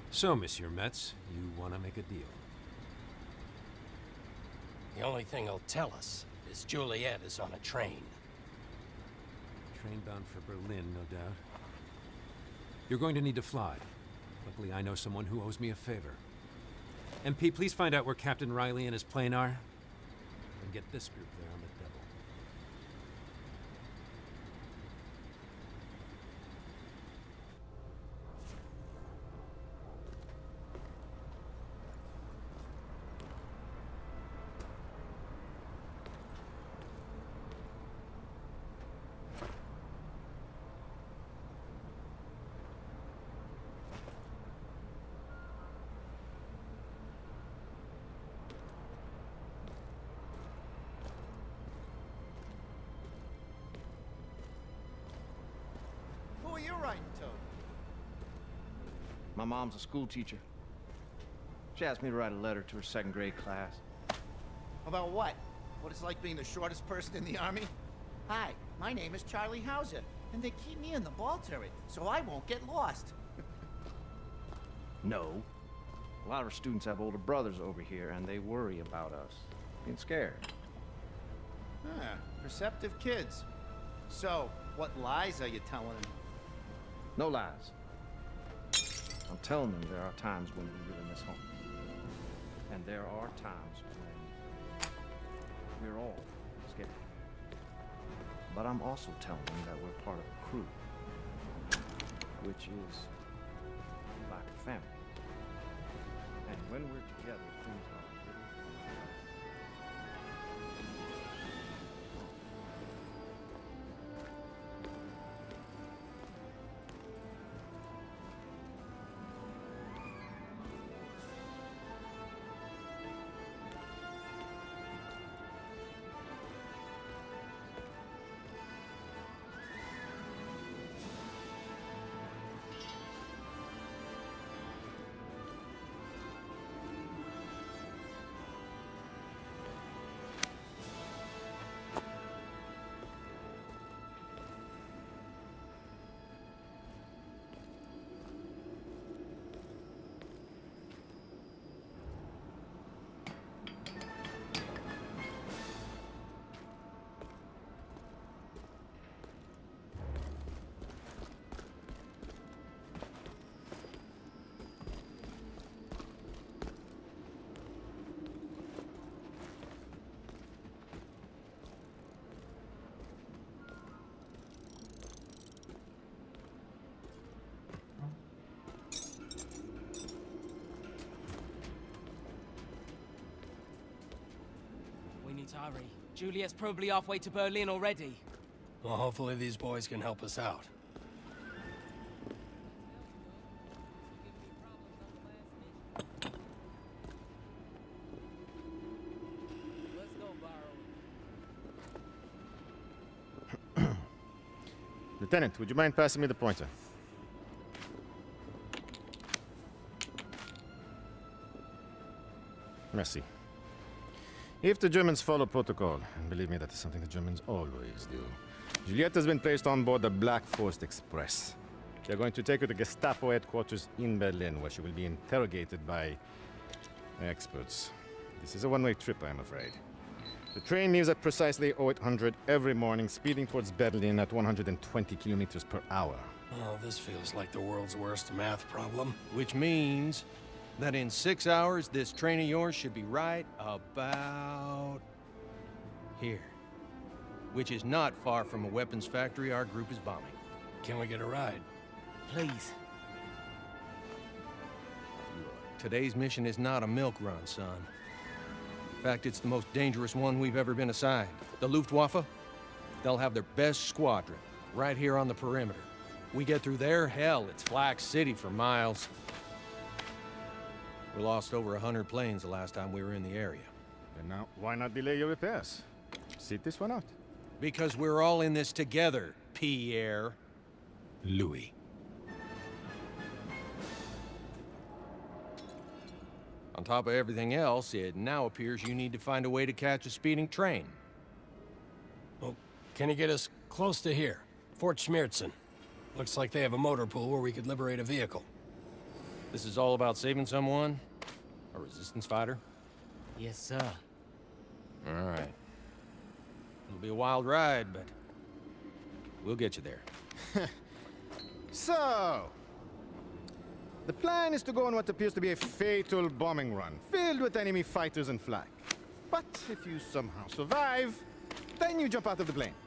So, Monsieur Metz, you want to make a deal? The only thing he'll tell us is Juliet is on a train. Train bound for Berlin, no doubt. You're going to need to fly. Luckily, I know someone who owes me a favor. MP, please find out where Captain Riley and his plane are, and get this group there on the double. Who are you writing to? My mom's a school teacher. She asked me to write a letter to her second grade class. About what? What it's like being the shortest person in the army? Hi, my name is Charlie Hauser, and they keep me in the ball turret, so I won't get lost. No. A lot of our students have older brothers over here, and they worry about us being scared. Huh, perceptive kids. So, what lies are you telling them? No lies. I'm telling them there are times when we really miss home. And there are times when we're all scared. But I'm also telling them that we're part of a crew, which is like a family. And when we're together, things are a little We need to hurry. Juliet's probably halfway to Berlin already. Well, hopefully these boys can help us out. Lieutenant, would you mind passing me the pointer? Merci. If the Germans follow protocol, and believe me, that is something the Germans always do, Juliet has been placed on board the Black Forest Express. They're going to take her to Gestapo headquarters in Berlin, where she will be interrogated by experts. This is a one-way trip, I'm afraid. The train leaves at precisely 0800 every morning, speeding towards Berlin at 120 kilometers per hour. Oh, this feels like the world's worst math problem. Which means that in 6 hours, this train of yours should be right about here. Which is not far from a weapons factory our group is bombing. Can we get a ride? Please. Today's mission is not a milk run, son. In fact, it's the most dangerous one we've ever been assigned. The Luftwaffe, they'll have their best squadron right here on the perimeter. We get through there, hell, it's Flak City for miles. We lost over 100 planes the last time we were in the area. And now, why not delay your repairs? Sit this one out. Because we're all in this together, Pierre. Louis. On top of everything else, it now appears you need to find a way to catch a speeding train. Well, can you get us close to here? Fort Schmiertzen. Looks like they have a motor pool where we could liberate a vehicle. This is all about saving someone? A resistance fighter? Yes, sir. All right. It'll be a wild ride, but we'll get you there. So, the plan is to go on what appears to be a fatal bombing run, filled with enemy fighters and flak. But if you somehow survive, then you jump out of the plane.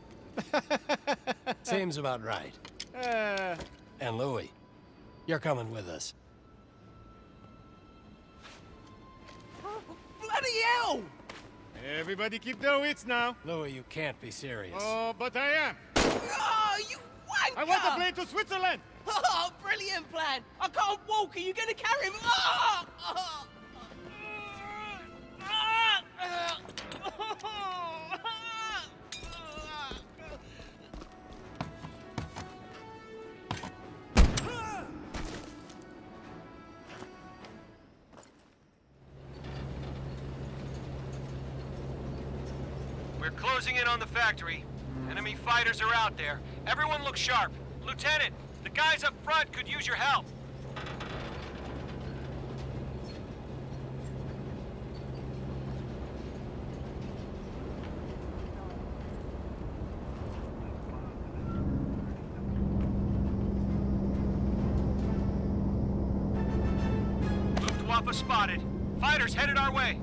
Seems about right. And Louis, you're coming with us. Bloody hell! Everybody keep their wits now. Louis, you can't be serious. Oh, but I am. Oh, you wanker! I want the plane to Switzerland. Oh, brilliant plan! I can't walk. Are you gonna carry him? Oh! We're closing in on the factory. Enemy fighters are out there. Everyone look sharp. Lieutenant, the guys up front could use your help. Luftwaffe spotted. Fighters headed our way.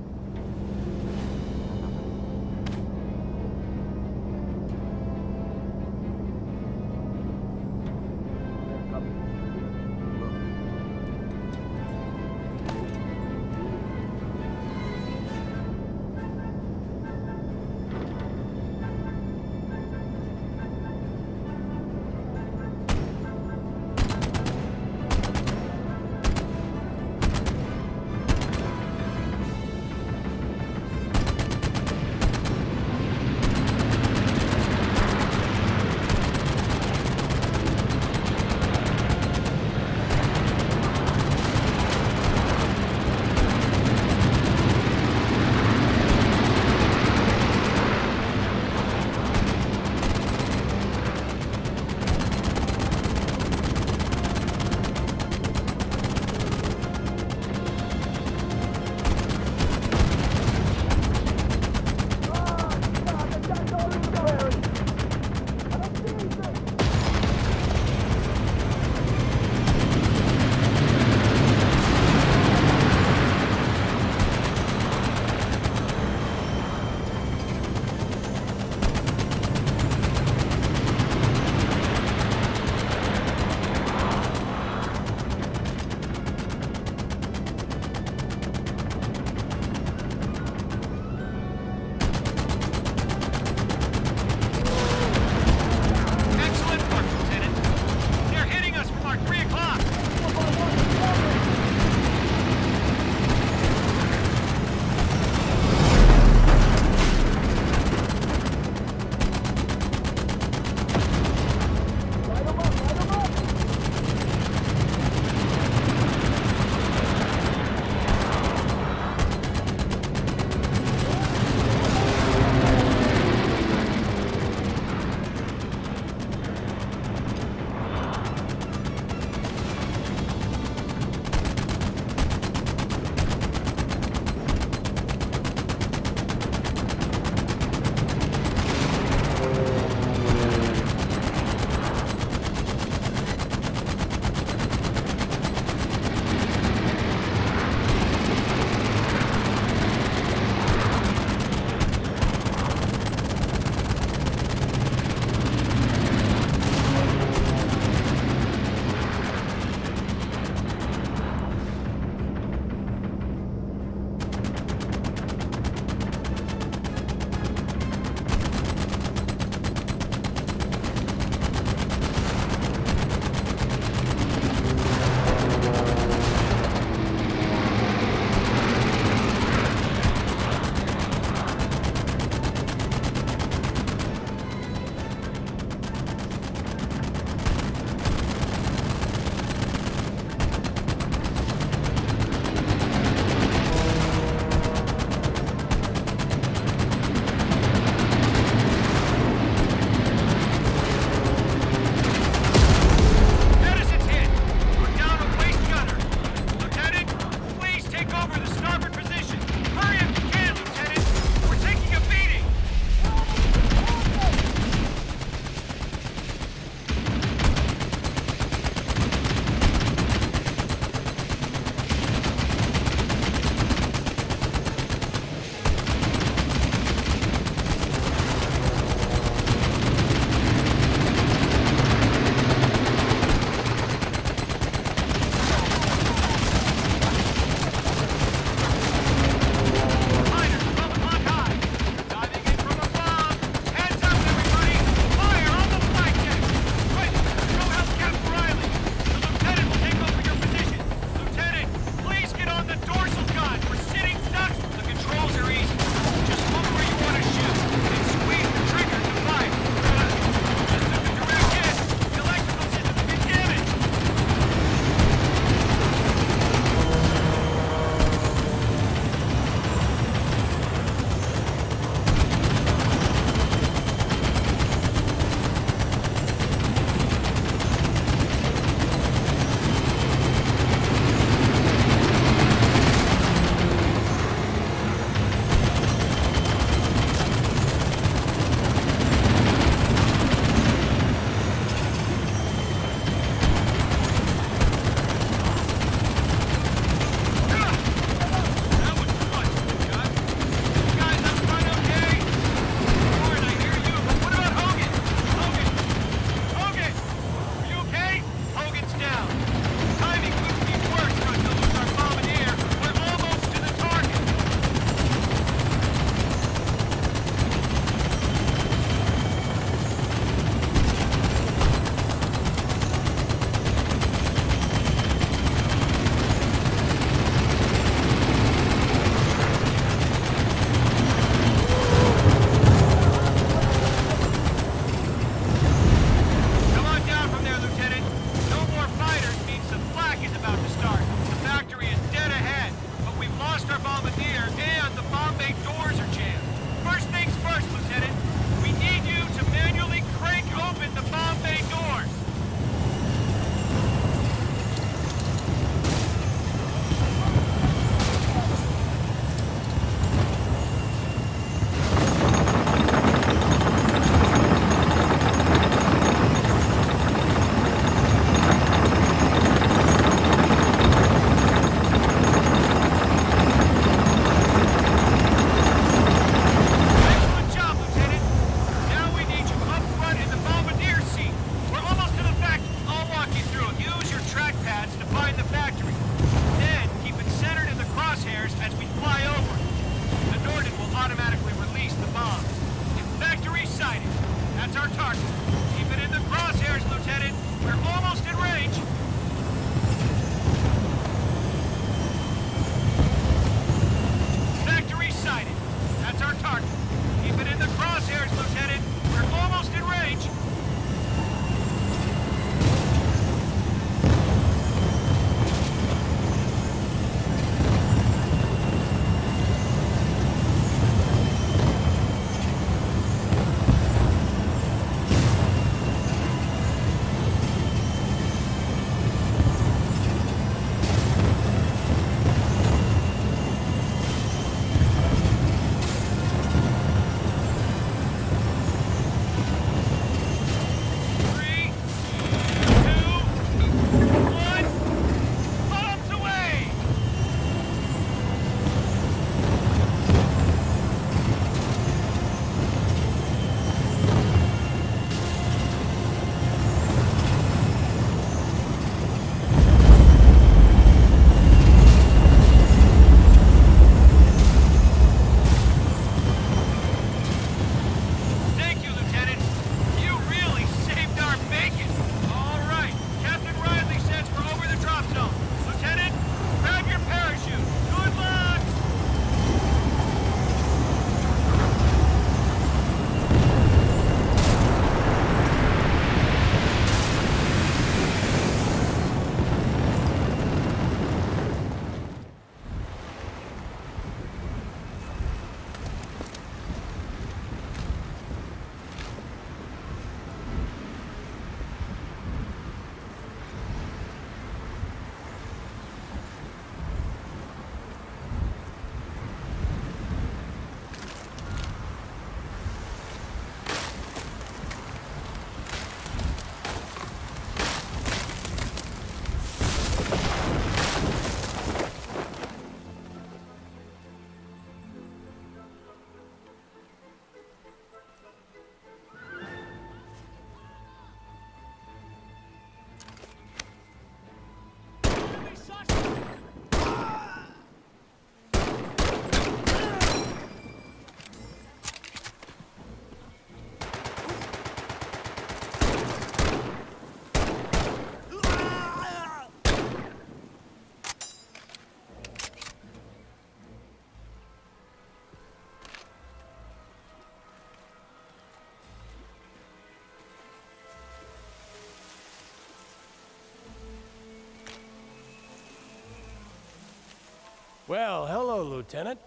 Well, hello, Lieutenant.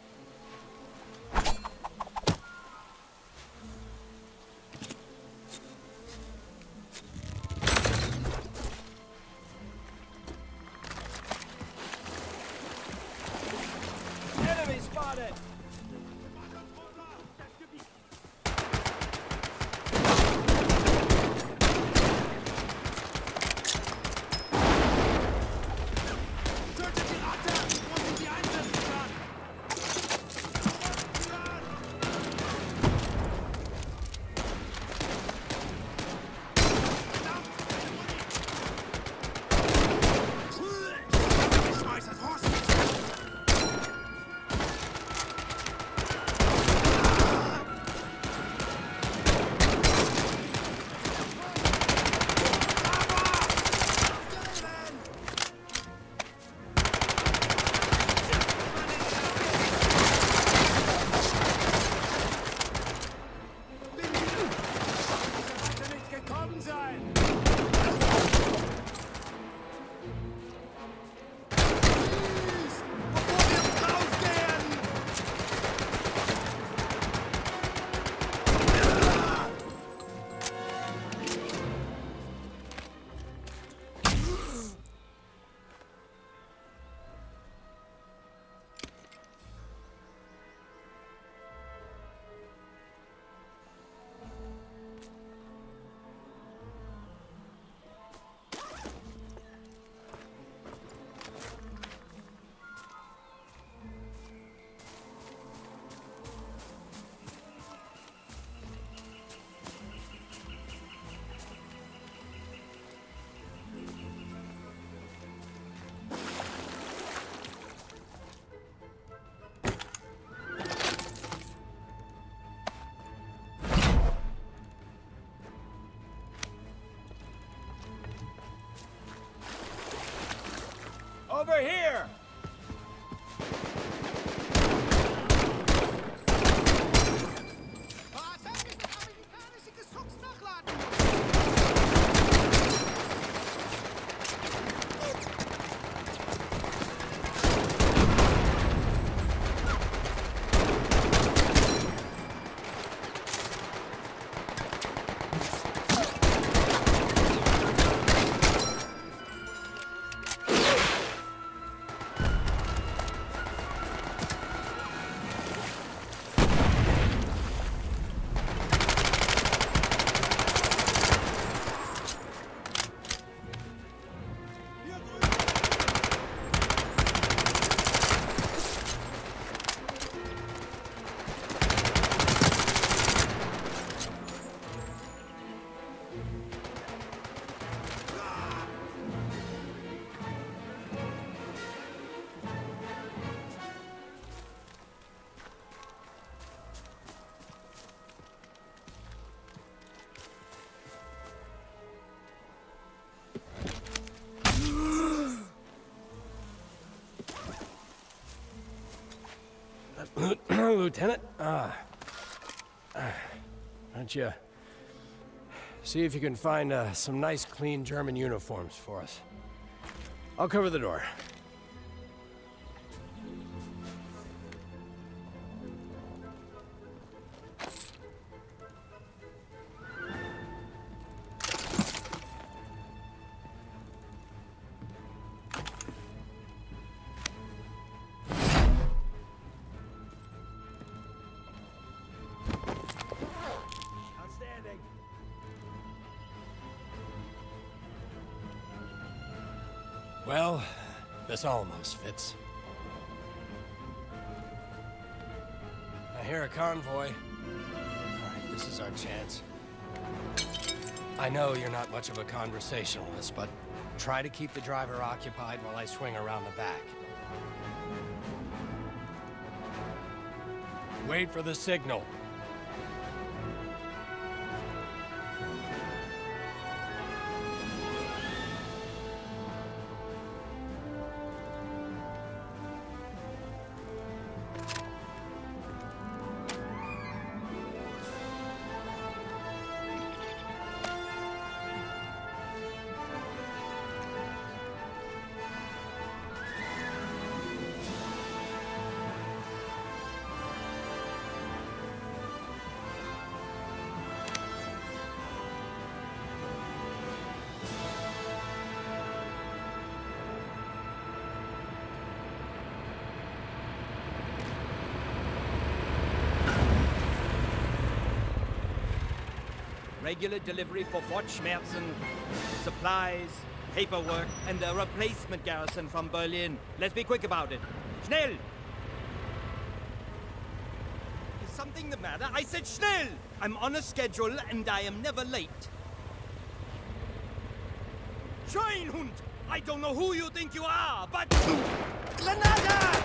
Enemy spotted! Over here! Lieutenant, why don't you see if you can find some nice, clean German uniforms for us? I'll cover the door. Well, this almost fits. I hear a convoy. All right, this is our chance. I know you're not much of a conversationalist, but try to keep the driver occupied while I swing around the back. Wait for the signal. regular delivery for Fort Schmerzen, supplies, paperwork, and a replacement garrison from Berlin. Let's be quick about it. Schnell! Is something the matter? I said schnell! I'm on a schedule and I am never late. Schweinhund! I don't know who you think you are, but... Granada!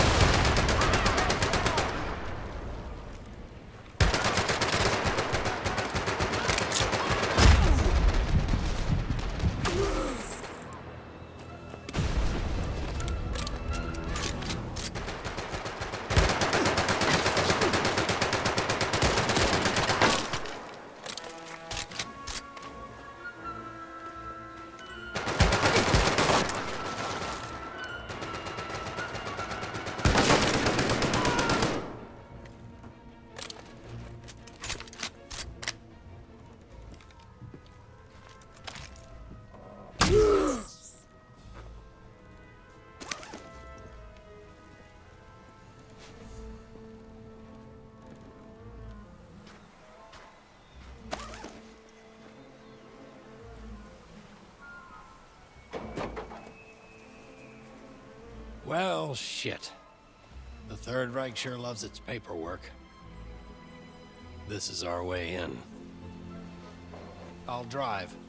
Well, shit. The Third Reich sure loves its paperwork. This is our way in. I'll drive.